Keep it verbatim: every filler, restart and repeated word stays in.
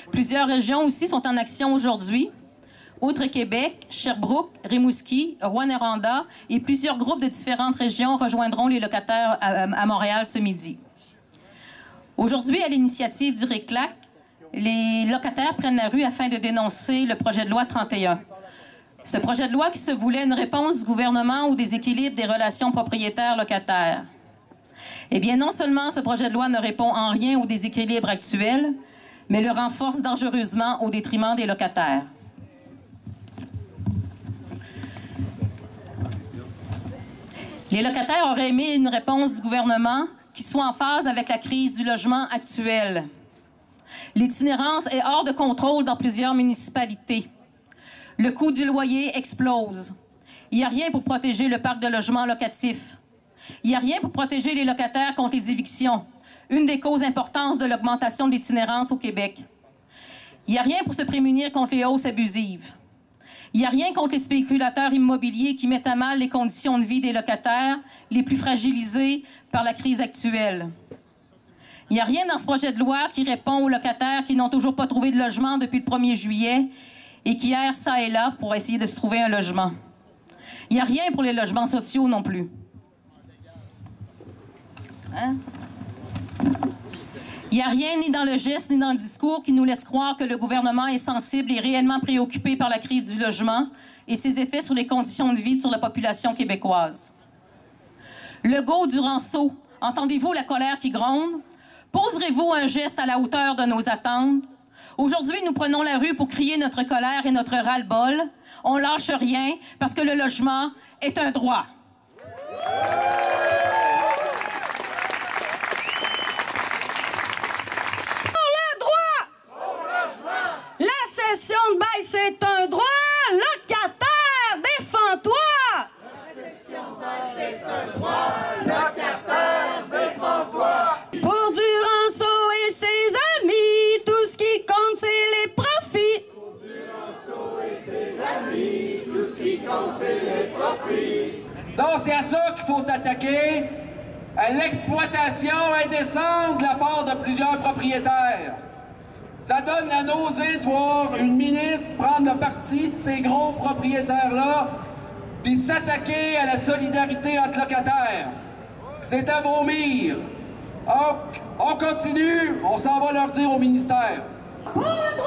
Plusieurs régions aussi sont en action aujourd'hui. Outre Québec, Sherbrooke, Rimouski, Rouyn-Noranda et plusieurs groupes de différentes régions rejoindront les locataires à, à Montréal ce midi. Aujourd'hui, à l'initiative du RÉCLAC, les locataires prennent la rue afin de dénoncer le projet de loi trente et un. Ce projet de loi qui se voulait une réponse du gouvernement au déséquilibre des relations propriétaires-locataires. Eh bien, non seulement ce projet de loi ne répond en rien au déséquilibre actuel, mais le renforce dangereusement au détriment des locataires. Les locataires auraient aimé une réponse du gouvernement qui soit en phase avec la crise du logement actuelle. L'itinérance est hors de contrôle dans plusieurs municipalités. Le coût du loyer explose. Il n'y a rien pour protéger le parc de logements locatifs. Il n'y a rien pour protéger les locataires contre les évictions, une des causes importantes de l'augmentation de l'itinérance au Québec. Il n'y a rien pour se prémunir contre les hausses abusives. Il n'y a rien contre les spéculateurs immobiliers qui mettent à mal les conditions de vie des locataires les plus fragilisés par la crise actuelle. Il n'y a rien dans ce projet de loi qui répond aux locataires qui n'ont toujours pas trouvé de logement depuis le premier juillet et qui errent ça et là pour essayer de se trouver un logement. Il n'y a rien pour les logements sociaux non plus. Hein? Il n'y a rien ni dans le geste ni dans le discours qui nous laisse croire que le gouvernement est sensible et réellement préoccupé par la crise du logement et ses effets sur les conditions de vie sur la population québécoise. Legault, Duranceau, entendez-vous la colère qui gronde? Poserez-vous un geste à la hauteur de nos attentes? Aujourd'hui, nous prenons la rue pour crier notre colère et notre ras-le-bol. On lâche rien parce que le logement est un droit. De bail, c'est un droit. Locataire, défends-toi. La cession de bail, c'est un droit. Locataire, défends-toi. Pour Duranceau et ses amis, tout ce qui compte, c'est les profits. Pour Duranceau et ses amis, tout ce qui compte, c'est les profits. Donc, c'est à ça qu'il faut s'attaquer, à l'exploitation indécente de la part de plusieurs propriétaires. Ça donne la nausée de voir une ministre prendre le parti de ces gros propriétaires-là puis s'attaquer à la solidarité entre locataires. C'est à vomir. Donc, on continue, on s'en va leur dire au ministère. Pour le droit